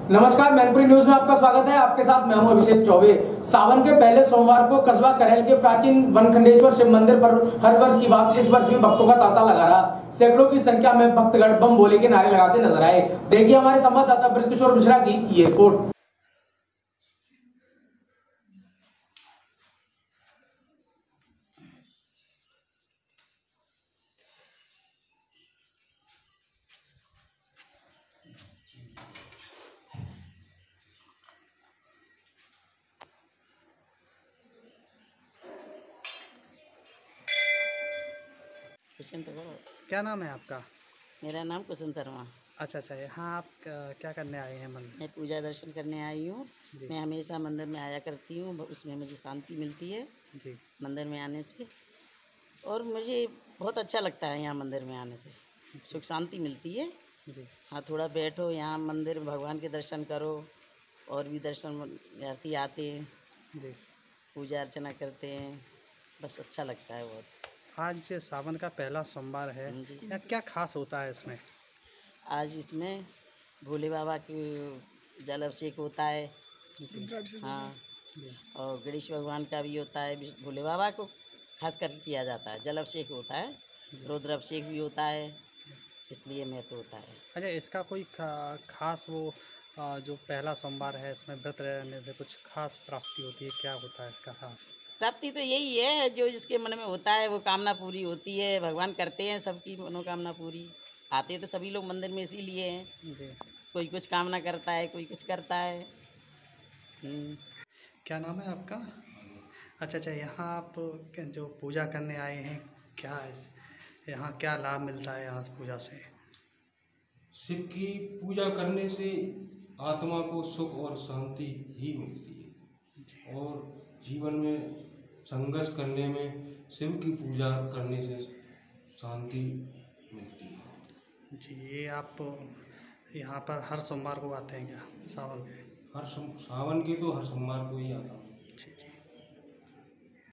नमस्कार, मैनपुरी न्यूज में आपका स्वागत है। आपके साथ मैं हूं अभिषेक चौबे। सावन के पहले सोमवार को कस्बा करेल के प्राचीन वनखंडेश्वर शिव मंदिर पर हर वर्ष की बात इस वर्ष भी भक्तों का तांता लगा रहा। सैकड़ों की संख्या में भक्तगण बम भोले के नारे लगाते नजर आए। देखिए हमारे संवाददाता ब्रजकिशोर मिश्रा की ये रिपोर्ट। क्वेश्चन तो करो। क्या नाम है आपका? मेरा नाम कुसुम शर्मा। अच्छा, यहाँ आप क्या करने आए हैं मंदिर? मैं पूजा दर्शन करने आई हूँ। मैं हमेशा मंदिर में आया करती हूँ, उसमें मुझे शांति मिलती है जी। मंदिर में आने से, और मुझे बहुत अच्छा लगता है यहाँ मंदिर में आने से, सुख शांति मिलती है जी। हाँ, थोड़ा बैठो यहाँ मंदिर, भगवान के दर्शन करो, और भी दर्शन यात्री आते हैं जी, पूजा अर्चना करते हैं, बस अच्छा लगता है बहुत। आज सावन का पहला सोमवार है, जी। क्या खास होता है इसमें? आज इसमें भोले बाबा की जल अभिषेक होता है। हाँ, और गणेश भगवान का भी होता है। भोले बाबा को खास कर किया जाता है, जल अभिषेक होता है, रुद्र अभिषेक भी होता है, इसलिए महत्व होता है। अच्छा, इसका कोई खास वो जो पहला सोमवार है इसमें व्रत रहने से कुछ खास प्राप्ति होती है, क्या होता है इसका खास? प्राप्ति तो यही है, जो जिसके मन में होता है वो कामना पूरी होती है। भगवान करते हैं सबकी मनोकामना पूरी। आते तो सभी लोग मंदिर में इसीलिए हैं। जी। कोई कुछ कामना करता है, कोई कुछ करता है। क्या नाम है आपका? अच्छा, यहाँ आप जो पूजा करने आए हैं, क्या है यहाँ क्या लाभ मिलता है यहाँ पूजा से? शिव की पूजा करने से आत्मा को सुख और शांति ही मिलती है, और जीवन में संघर्ष करने में शिव की पूजा करने से शांति मिलती है। जी, ये आप यहाँ पर हर सोमवार को आते हैं क्या सावन के? सावन के तो हर सोमवार को ही आता हूँ। जी।